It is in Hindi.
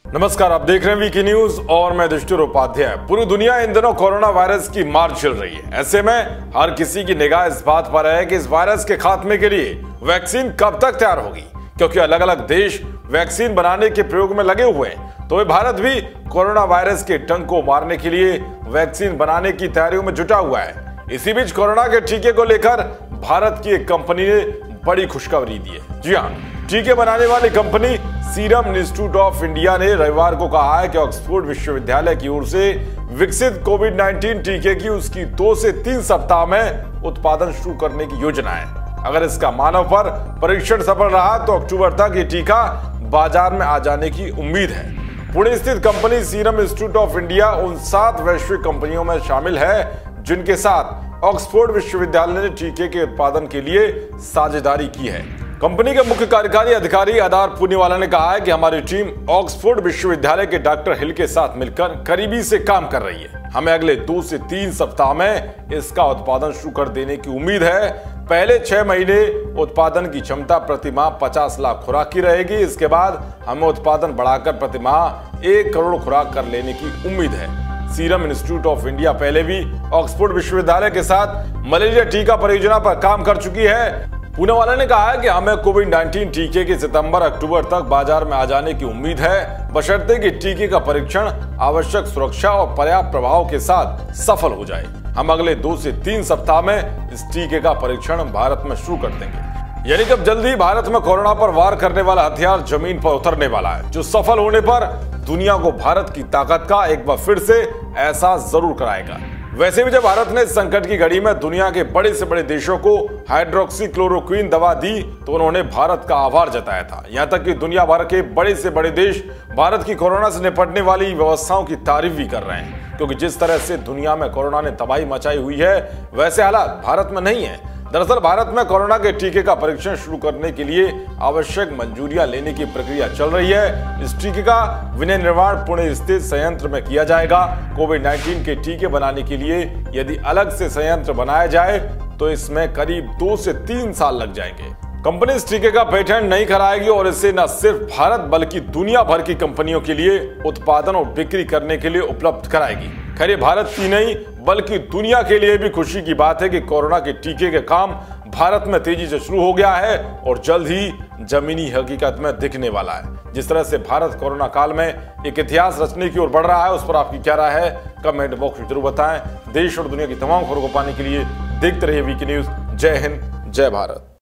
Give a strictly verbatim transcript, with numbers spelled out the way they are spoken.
नमस्कार, आप देख रहे हैं वीकी न्यूज और मैं दुष्टुर उपाध्याय। पूरी दुनिया इन दिनों कोरोना वायरस की मार चल रही है। ऐसे में हर किसी की निगाह इस बात पर है कि इस वायरस के खात्मे के लिए वैक्सीन कब तक तैयार होगी, क्योंकि अलग अलग देश वैक्सीन बनाने के प्रयोग में लगे हुए हैं। तो भारत भी कोरोना वायरस के डंक को मारने के लिए वैक्सीन बनाने की तैयारियों में जुटा हुआ है। इसी बीच कोरोना के टीके को लेकर भारत की एक कंपनी ने बड़ी खुशखबरी दी है। जी हाँ, टीके बनाने वाली company serum institute of India ने रविवार को कहा है कि ऑक्सफोर्ड विश्वविद्यालय की ओर से विकसित कोविड नाइन्टीन टीके की उसकी दो से तीन सप्ताह में उत्पादन शुरू करने की योजना है। अगर इसका मानव पर परीक्षण सफल रहा तो अक्टूबर तक ये टीका बाजार में आ जाने की उम्मीद है। पुणे स्थित company serum institute of India उन सात वैश्विक कंपनियों में शामिल है जिनके साथ ऑक्सफोर्ड विश्वविद्यालय ने टीके के उत्पादन के लिए साझेदारी की है। कंपनी के मुख्य कार्यकारी अधिकारी आधार पुनीवाला ने कहा है कि हमारी टीम ऑक्सफोर्ड विश्वविद्यालय के डॉक्टर हिल के साथ मिलकर करीबी से काम कर रही है। हमें अगले दो से तीन सप्ताह में इसका उत्पादन शुरू कर देने की उम्मीद है। पहले छह महीने उत्पादन की क्षमता प्रति माह पचास लाख खुराक की रहेगी। इसके बाद हमें उत्पादन बढ़ाकर प्रति माह एक करोड़ खुराक कर लेने की उम्मीद है। सीरम इंस्टीट्यूट ऑफ इंडिया पहले भी ऑक्सफोर्ड विश्वविद्यालय के साथ मलेरिया टीका परियोजना पर काम कर चुकी है। पूनावाला ने कहा है कि हमें कोविड नाइन्टीन टीके के सितंबर अक्टूबर तक बाजार में आ जाने की उम्मीद है, बशर्ते कि टीके का परीक्षण आवश्यक सुरक्षा और पर्याप्त प्रभाव के साथ सफल हो जाए। हम अगले दो से तीन सप्ताह में इस टीके का परीक्षण भारत में शुरू कर देंगे। यानी कि जल्द ही भारत में कोरोना पर वार करने वाला हथियार जमीन पर उतरने वाला है, जो सफल होने पर दुनिया को भारत की ताकत का एक बार फिर से एहसास जरूर कराएगा। वैसे भी जब भारत ने इस संकट की घड़ी में दुनिया के बड़े से बड़े देशों को हाइड्रोक्सी क्लोरोक्विन दवा दी तो उन्होंने भारत का आभार जताया था। यहाँ तक कि दुनिया भर के बड़े से बड़े देश भारत की कोरोना से निपटने वाली व्यवस्थाओं की तारीफ भी कर रहे हैं, क्योंकि जिस तरह से दुनिया में कोरोना ने तबाही मचाई हुई है वैसे हालात भारत में नहीं है। दरअसल भारत में कोरोना के टीके का परीक्षण शुरू करने के लिए आवश्यक मंजूरियां लेने की प्रक्रिया चल रही है। इस टीके का विनय निर्माण पुणे स्थित संयंत्र में किया जाएगा। कोविड नाइन्टीन के टीके बनाने के लिए यदि अलग से संयंत्र बनाया जाए तो इसमें करीब दो से तीन साल लग जाएंगे। कंपनी इस टीके का पेटेंट नहीं कराएगी और इसे न सिर्फ भारत बल्कि दुनिया भर की कंपनियों के लिए उत्पादन और बिक्री करने के लिए उपलब्ध कराएगी। खैर, ये भारत की नहीं बल्कि दुनिया के लिए भी खुशी की बात है कि कोरोना के टीके के काम भारत में तेजी से शुरू हो गया है और जल्द ही जमीनी हकीकत में दिखने वाला है। जिस तरह से भारत कोरोना काल में एक इतिहास रचने की ओर बढ़ रहा है, उस पर आपकी क्या राय है कमेंट बॉक्स में जरूर बताएं। देश और दुनिया की तमाम खबरों को पाने के लिए देखते रहिए वीकी न्यूज। जय हिंद, जय भारत।